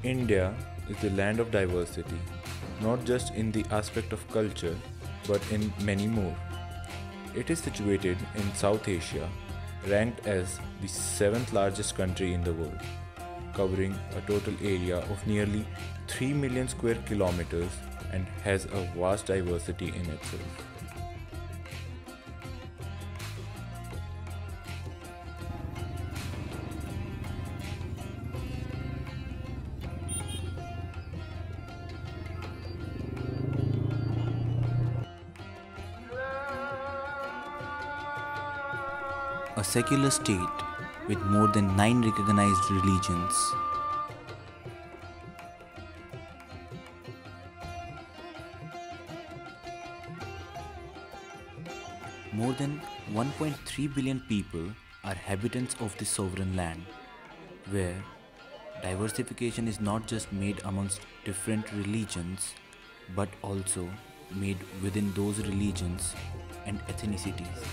India is the land of diversity, not just in the aspect of culture, but in many more. It is situated in South Asia, ranked as the seventh largest country in the world, covering a total area of nearly 3 million square kilometers and has a vast diversity in itself. A secular state with more than 9 recognized religions. More than 1.3 billion people are habitants of this sovereign land, where diversification is not just made amongst different religions, but also made within those religions and ethnicities.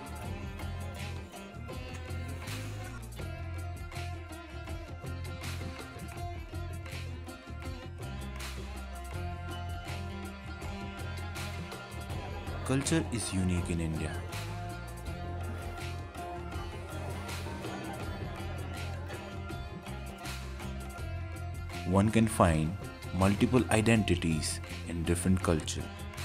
Culture is unique in India. One can find multiple identities in different culture.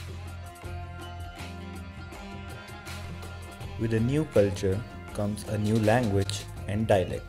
With a new culture comes a new language and dialect.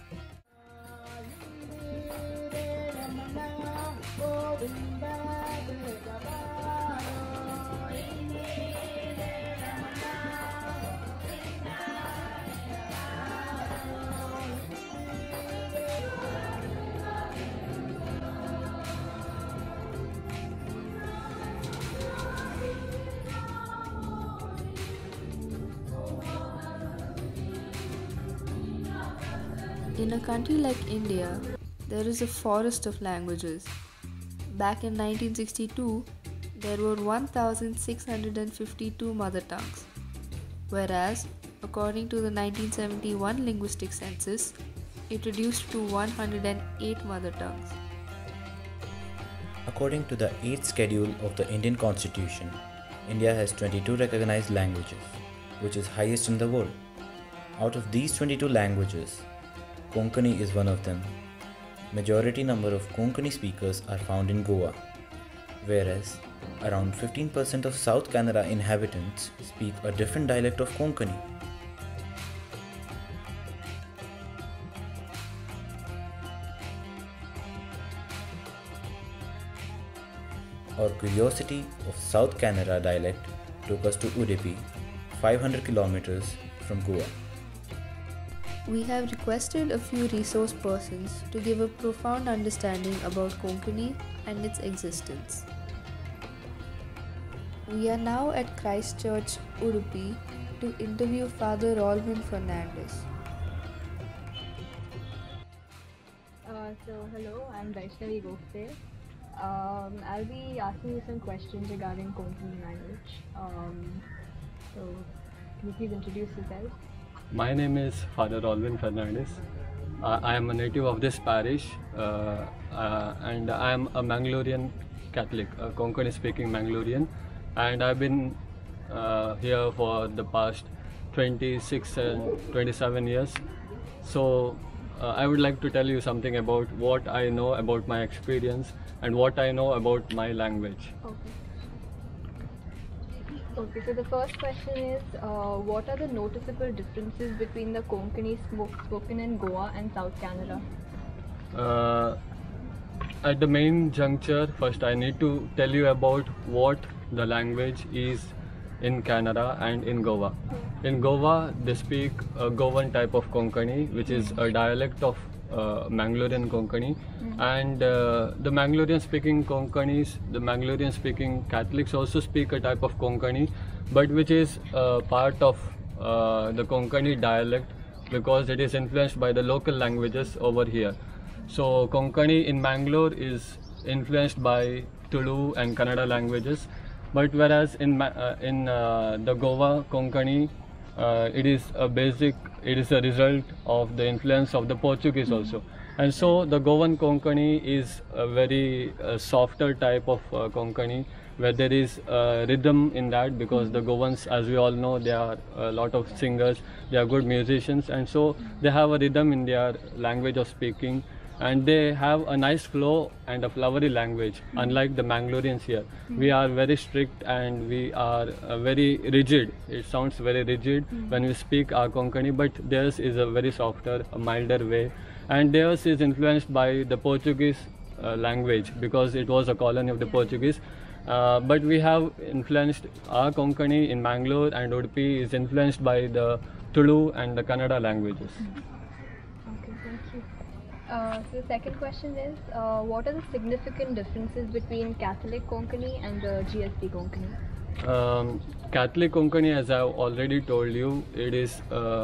In a country like India, there is a forest of languages. Back in 1962, there were 1,652 mother tongues, whereas, according to the 1971 linguistic census, it reduced to 108 mother tongues. According to the 8th schedule of the Indian Constitution, India has 22 recognized languages, which is highest in the world. Out of these 22 languages, Konkani is one of them. Majority number of Konkani speakers are found in Goa, whereas around 15% of South Canara inhabitants speak a different dialect of Konkani. Our curiosity of South Canara dialect took us to Udupi, 500 kilometers from Goa. We have requested a few resource persons to give a profound understanding about Konkani and its existence. We are now at Christ Church, Udupi, to interview Father Rolvin Fernandez. Hello, I'm Vaishnavi Gofte. I'll be asking you some questions regarding Konkani language. So, can you please introduce yourself? My name is Father Rolvin Fernandez. I am a native of this parish and I am a Mangalorean Catholic, a Konkani speaking Mangalorean, and I've been here for the past 26 and 27 years. So I would like to tell you something about what I know about my experience and what I know about my language. Okay, so the first question is, what are the noticeable differences between the Konkani spoken in Goa and South Canara? At the main juncture, first I need to tell you about what the language is in Canada and in Goa. In Goa, they speak a Goan type of Konkani, which is a dialect of Mangalorean Konkani, and the Mangalorean speaking Konkanis, the Mangalorean speaking Catholics also speak a type of Konkani, but which is part of the Konkani dialect because it is influenced by the local languages over here. So Konkani in Mangalore is influenced by Tulu and Kannada languages, but whereas in the Goa Konkani it is a result of the influence of the Portuguese also. And so the Goan Konkani is a very softer type of Konkani, where there is rhythm in that, because the Goans, as we all know, they are a lot of singers, they are good musicians, and so they have a rhythm in their language of speaking, and they have a nice flow and a flowery language, unlike the Mangaloreans here. We are very strict and we are very rigid. It sounds very rigid when we speak our Konkani, but theirs is a very softer, a milder way, and theirs is influenced by the Portuguese language, because it was a colony of the Portuguese. But we have influenced our Konkani in Mangalore, and Udupi is influenced by the Tulu and the Kannada languages. Okay, thank you. So the second question is, what are the significant differences between Catholic Konkani and GSB Konkani? Catholic Konkani, as I've already told you, it's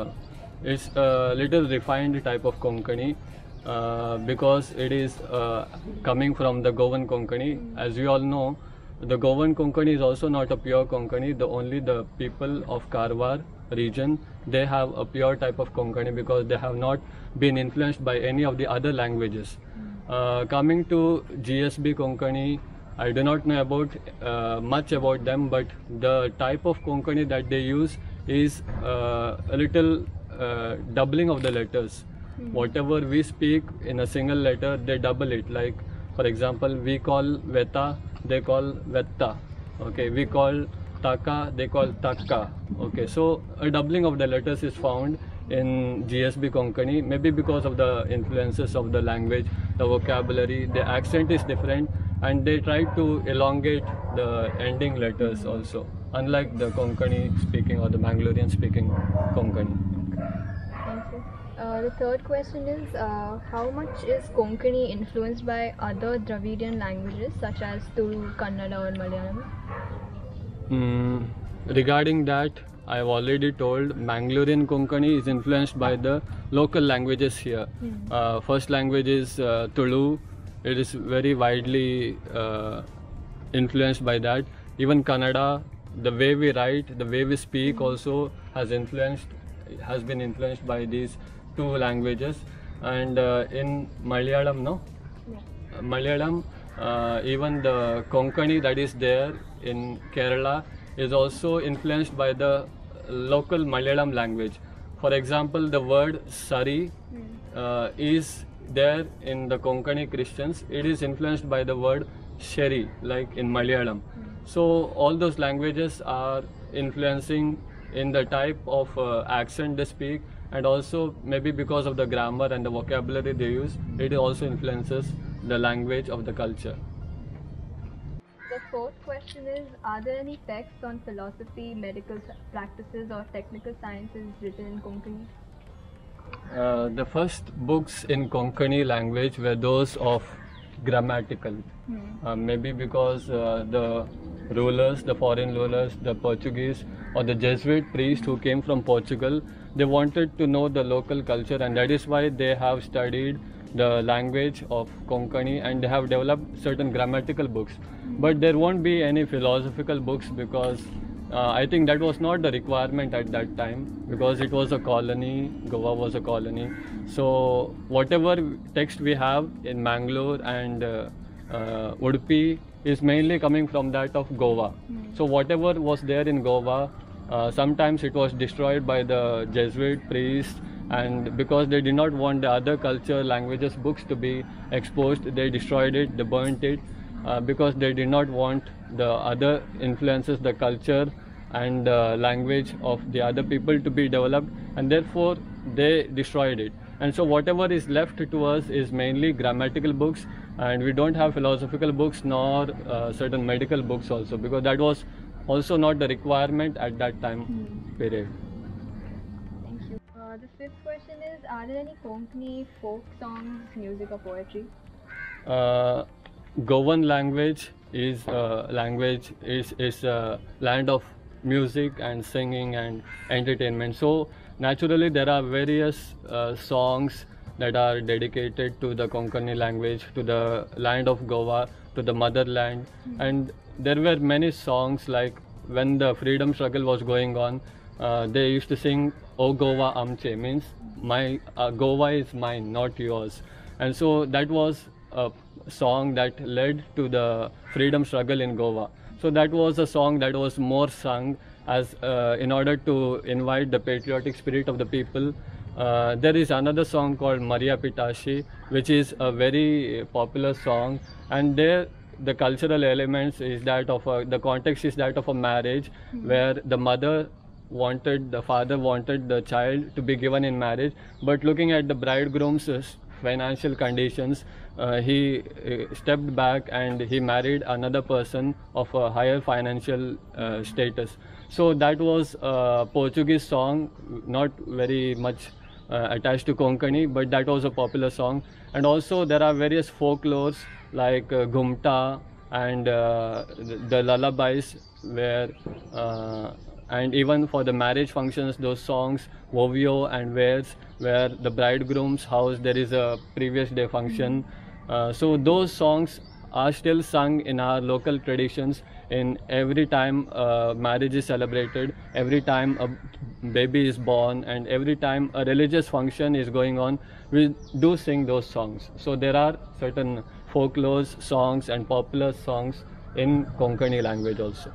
a little refined type of Konkani, because it is coming from the Goan Konkani. As we all know, the Goan Konkani is also not a pure Konkani. Only the people of Karwar region, they have a pure type of Konkani, because they have not been influenced by any of the other languages. Coming to GSB Konkani, I do not know much about them, but the type of Konkani that they use is a little doubling of the letters. Whatever we speak in a single letter, they double it. Like, for example, we call Veta, they call Vetta. Okay, we call Taka, they call Takka. Okay, so a doubling of the letters is found in GSB Konkani, maybe because of the influences of the language, the vocabulary, the accent is different, and they try to elongate the ending letters also, unlike the Konkani speaking or the Mangalorean speaking Konkani. Thank you. The third question is, how much is Konkani influenced by other Dravidian languages such as Tulu, Kannada or Malayalam? Regarding that, I have already told, Mangalorean Konkani is influenced by the local languages here. First language is Tulu. It is very widely influenced by that. Even Kannada, the way we write, the way we speak also has been influenced by these two languages. And in Malayalam, Malayalam, even the Konkani that is there in Kerala is also influenced by the local Malayalam language. For example, the word Sari is there in the Konkani Christians. It is influenced by the word Sheri, like in Malayalam. So all those languages are influencing in the type of accent they speak, and also maybe because of the grammar and the vocabulary they use, it also influences the language of the culture. The fourth question is, are there any texts on philosophy, medical practices or technical sciences written in Konkani? The first books in Konkani language were those of grammatical. Maybe because the rulers, the foreign rulers, the Portuguese or the Jesuit priests who came from Portugal, they wanted to know the local culture, and that is why they have studied the language of Konkani and they have developed certain grammatical books. But there won't be any philosophical books, because I think that was not the requirement at that time, because it was a colony, Goa was a colony. So whatever text we have in Mangalore and Udupi is mainly coming from that of Goa. So whatever was there in Goa, sometimes it was destroyed by the Jesuit priests, and because they did not want the other culture, languages, books to be exposed, they destroyed it, they burnt it, because they did not want the other influences, the culture and language of the other people to be developed, and therefore they destroyed it. And so whatever is left to us is mainly grammatical books, and we don't have philosophical books nor certain medical books also, because that was also not the requirement at that time period. Thank you. The fifth question is, are there any Konkani folk songs, music or poetry? Goan language is a land of music and singing and entertainment. So naturally there are various songs that are dedicated to the Konkani language, to the land of Goa, to the motherland. And there were many songs, like when the freedom struggle was going on, they used to sing "O Goa Amche," means my Goa is mine, not yours. And so that was a song that led to the freedom struggle in Goa. So that was a song that was more sung as in order to invite the patriotic spirit of the people. There is another song called Maria Pitashi, which is a very popular song, and there the cultural elements is that of the context is that of a marriage where the father wanted the child to be given in marriage, but looking at the bridegroom's financial conditions, he stepped back and he married another person of a higher financial status. So that was a Portuguese song, not very much attached to Konkani, but that was a popular song. And also there are various folklores like Ghumta and the lullabies where and even for the marriage functions, those songs Vovio and Wares, where the bridegroom's house there is a previous day function. So those songs are still sung in our local traditions in every time marriage is celebrated, every time a baby is born, and every time a religious function is going on, we do sing those songs. So there are certain folklores, songs and popular songs in Konkani language also.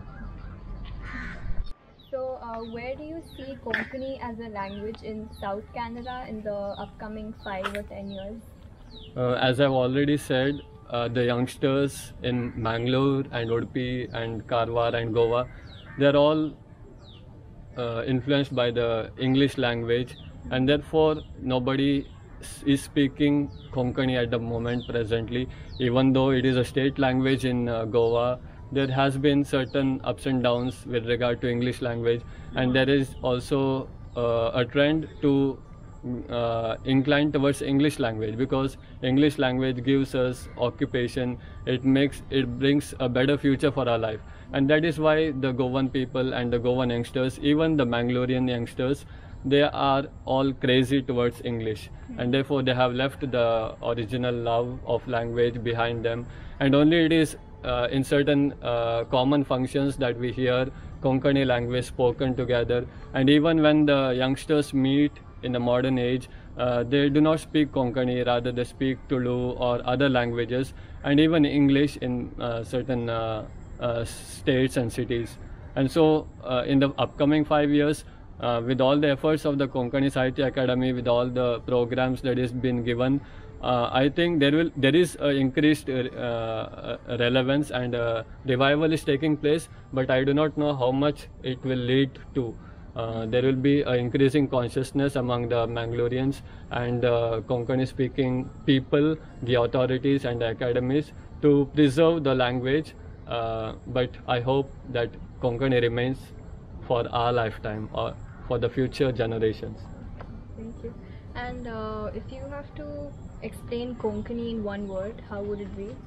So where do you see Konkani as a language in South Canada in the upcoming 5 or 10 years? As I've already said, the youngsters in Mangalore and Udupi and Karwar and Goa, they're all influenced by the English language, and therefore nobody is speaking Konkani at the moment presently. Even though it is a state language in Goa, there has been certain ups and downs with regard to English language, and there is also a trend to incline towards English language, because English language gives us occupation, it brings a better future for our life. And that is why the Goan people and the Goan youngsters, even the Mangalorean youngsters, they are all crazy towards English, and therefore they have left the original love of language behind them, and only it is in certain common functions that we hear Konkani language spoken together. And even when the youngsters meet in the modern age, they do not speak Konkani, rather they speak Tulu or other languages, and even English in certain states and cities. And so in the upcoming 5 years, with all the efforts of the Konkani Sahitya Academy, with all the programs that is been given, I think there is increased relevance and revival is taking place, but I do not know how much it will lead to. There will be an increasing consciousness among the Mangaloreans and Konkani speaking people, the authorities and the academies to preserve the language, but I hope that Konkani remains for our lifetime or for the future generations. Thank you. And if you have to explain Konkani in one word, how would it be?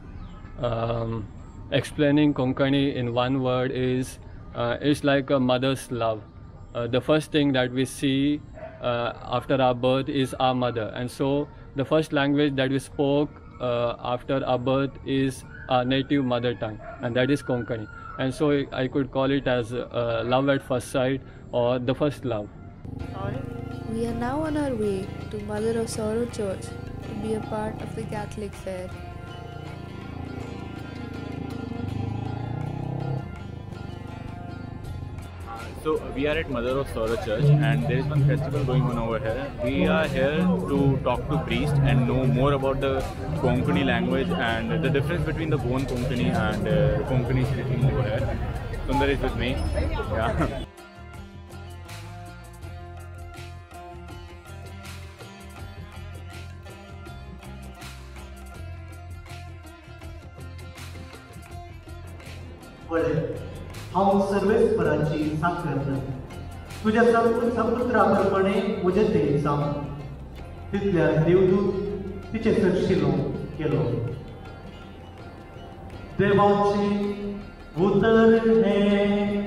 Explaining Konkani in one word is it's like a mother's love. The first thing that we see after our birth is our mother, and so the first language that we spoke after our birth is our native mother tongue, and that is Konkani. And so I could call it as love at first sight or the first love. We are now on our way to Mother of Sorrow Church to be a part of the Catholic fair. So we are at Mother of Sorrow Church, and there is one festival going on over here. We are here to talk to priests and know more about the Konkani language and the difference between the Goan Konkani and Konkani speaking over here. Sundar is with me. Yeah. हांव सर्वेस्पराची साखर तुझ्या सपुत्राप्रमाणे म्हजें देवसांव तितल्या देवदूत तिचे सरशिलो केलो देवाचे उतर हे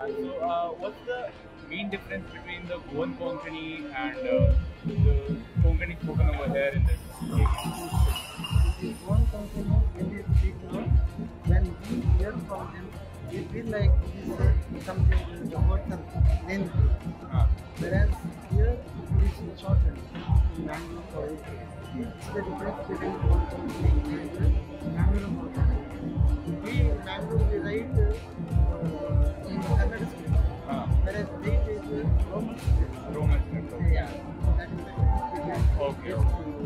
What's the main difference between the Goan Konkani and the Konkani spoken over here in this area? This one company, when they speak now, when we hear from them, we feel like this is something the word lengthy. Whereas here it is shortened. In Bangalore, it's the difference between one company and Bangalore company. We in Bangalore we write in Kannada script, whereas they take Roman script. Roman script. Yeah, that is the difference. Okay.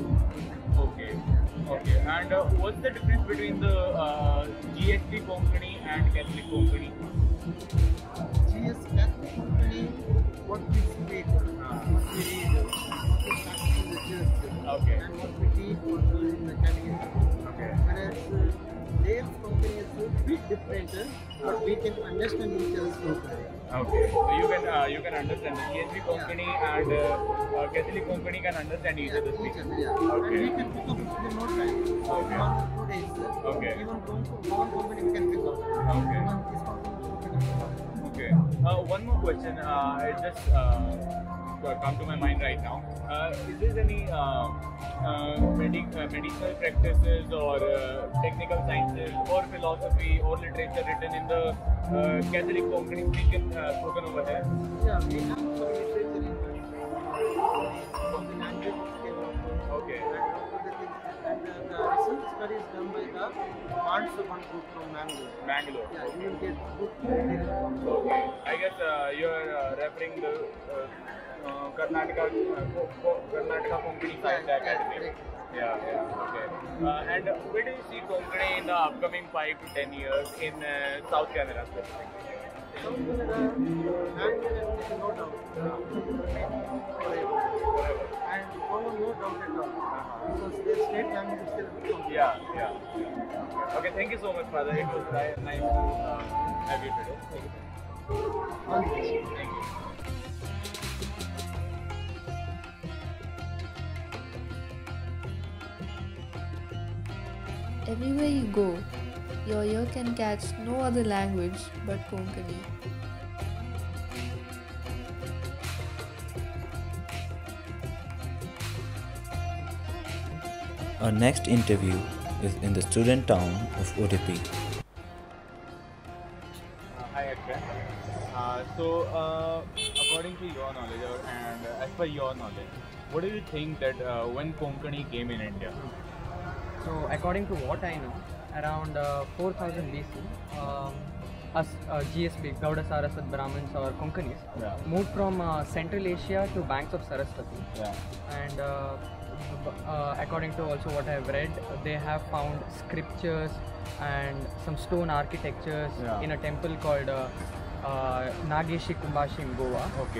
Okay. And what's the difference between the GSP Konkani and Catholic Konkani? GS Catholic company, what we speak, what we read, what we practice in the church, Okay. and what we teach also in the catechism. Okay. Whereas their company is a bit different, but we can understand each other's company. Okay. So you can understand the GSP Konkani and Catholic Konkani can understand each other speak. Yeah. Okay. And we can pick up in no time. Okay. 1 or 2 days. Okay. Even one company we can pick up. Okay. Even this company we can pick up. Okay. One more question. It just come to my mind right now. Is there any medicinal practices or technical sciences or philosophy or literature written in the Catholic Konkani spoken over there? Yeah, we have some literature in the language scale. Okay. And the research studies done by the Mansavan group from Mangalore. Bangalore. Yeah, you will get good data. Okay. I guess you're referring the Karnataka Konkani Science Academy. Yeah. Okay. And where do you see Konkani in the upcoming 5 to 10 years in South Canada specifically? South Canada, language is no doubt. Forever. And no doubt at all. Because their state language is still Yeah. Okay, thank you so much, Father. It was nice to have you today. Thank you. Thank you. Everywhere you go, your ear can catch no other language but Konkani. Our next interview is in the student town of Udupi. Hi, Akshay. According to your knowledge and as per your knowledge, what do you think that when Konkani came in India? So, according to what I know, around 4000 BC, us GSP, Gauda Saraswat Brahmins or Konkanis, moved from Central Asia to banks of Saraswati. And according to also what I have read, they have found scriptures and some stone architectures in a temple called Nageshi Kumbashi in Goa. Okay.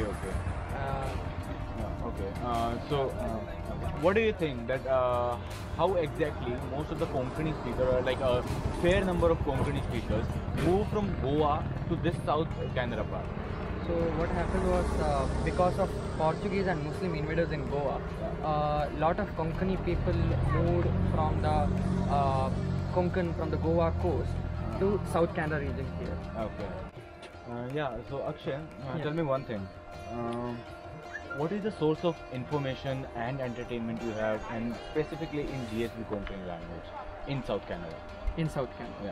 What do you think that how exactly most of the Konkani speakers, like a fair number of Konkani speakers, moved from Goa to this South Canada part? So what happened was because of Portuguese and Muslim invaders in Goa, lot of Konkani people moved from the Konkan, from the Goa coast to South Canada region here. Okay. So Akshay, tell me one thing. What is the source of information and entertainment you have, and specifically in GSP Konkani language in South Canada? In South Canada.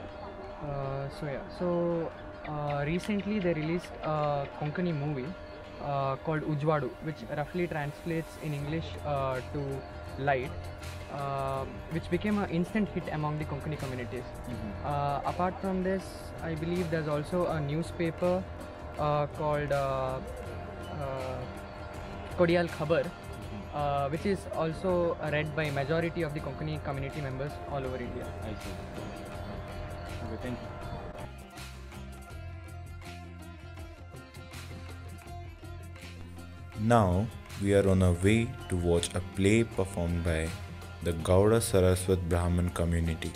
Yeah. Recently they released a Konkani movie called Ujwadu, which roughly translates in English to light, which became an instant hit among the Konkani communities. Apart from this, I believe there's also a newspaper called Kodial Khabar, which is also read by majority of the Konkani community members all over India. I see. Okay, thank you. Now we are on our way to watch a play performed by the Gauda Saraswat Brahmin community.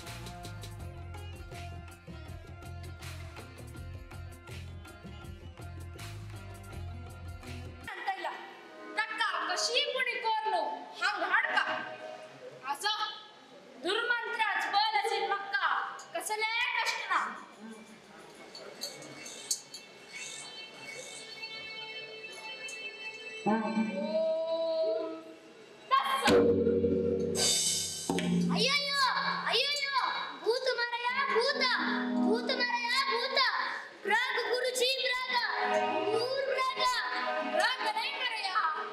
ಅಯ್ಯಯ್ಯೋ ಅಯ್ಯಯ್ಯೋ ಭೂತ ಮರಯ ಭೂತ ಭೂತ ಮರಯ ಭೂತ ಪ್ರಾಗ ಗುರುಜಿ ಪ್ರಾಗ ದೂರ ಪ್ರಾಗ ಪ್ರಾಗ ನೈ ಮರಯ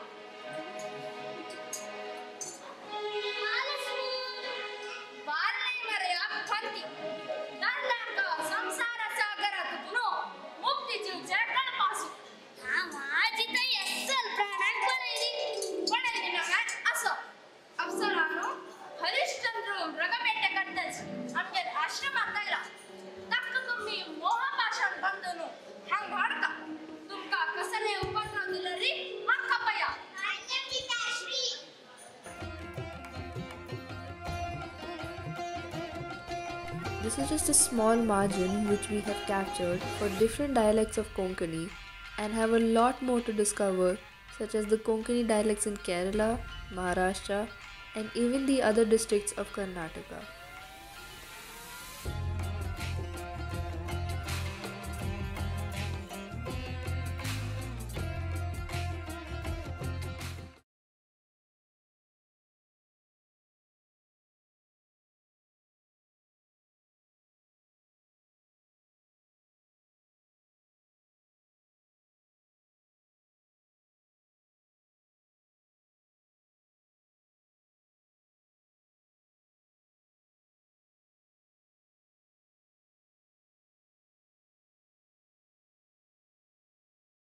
ಮಾಲಸು ಬಾರ ನೈ ಮರಯ ಪಂತಿ ದಂಡಕ ಸಂಸಾರ ಸಾಗರ ತುನು ಮುಕ್ತಿ ಜೀವ ಜಗಳ ಪಾಸು ಮಾಜಿತ ಎಸ್ಸಲ್ ಪ್ರಾಣನ್ ಪಡೆದಿ ನಗ ಅಸೋ ಅಪ್ಸರಾನು ಹರಿಶ್ಚಂದ್ರು ರಗಮೆಟ್ಟ ಕಟ್ಟಸ್ ನಮ್ಗೆ ಆಶ್ರಮ ಅಂತ ಇಲ್ಲ ತಕ್ಕ ತುಂಬಿ ಮೋಹ ಭಾಷಣ ಬಂದನು ಹಂಗ ಮಾಡ್ಕ ತುಮ್ಕ ಕಸನೆ ಉಪದ್ರವಿಲ್ಲ ರೀ ಮಕ್ಕಪ್ಪಯ್ಯ This is just a small margin which we have captured for different dialects of Konkani and have a lot more to discover, such as the Konkani dialects in Kerala, Maharashtra, and even the other districts of Karnataka.